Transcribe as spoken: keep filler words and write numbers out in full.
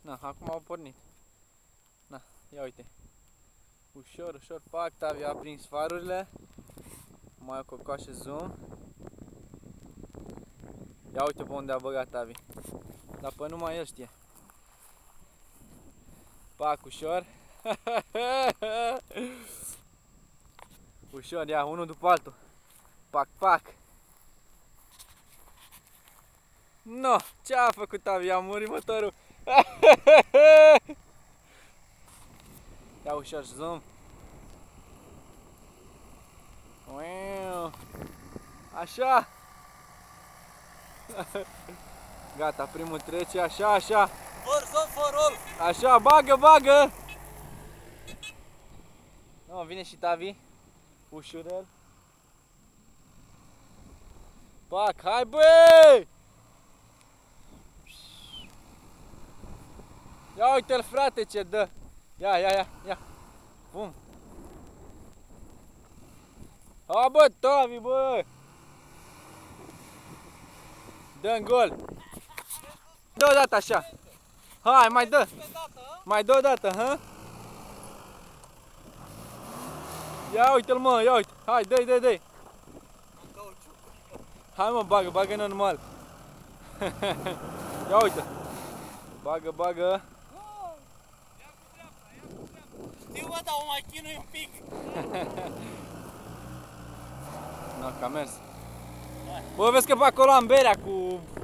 Na, acum au pornit. Na, ia uite. Ușor, ușor, pac, Tavi a prins farurile. Mai o cocoașă zoom. Ia uite pe unde a băgat Tavi. Dar pe numai el știe. Pac, ușor. Ușor, ia, unul după altul. Pac, pac. No, ce a făcut Tavi? A murit motorul. Ia ușor, zoom. Așa. Gata, primul trece, așa, așa. Așa, bagă, bagă. No, vine și Tavi. Ușurel. Pac, hai băi! Ia uite-l frate ce dă. Ia, ia, ia, ia. Bum. Ha bă, Tavi, bă! Dă-n gol. Dă o dată așa. Hai, mai dă. Mai dă o dată, hă? Ia uite-l mă, ia uite. Hai, dă-i, dă-i, dă-i. Hai mă, bagă, bagă normal. Ia uite. Bagă, bagă. Știu bă, dar o mai chinui un pic. No, că a mers. Bă, vezi că pe acolo am berea cu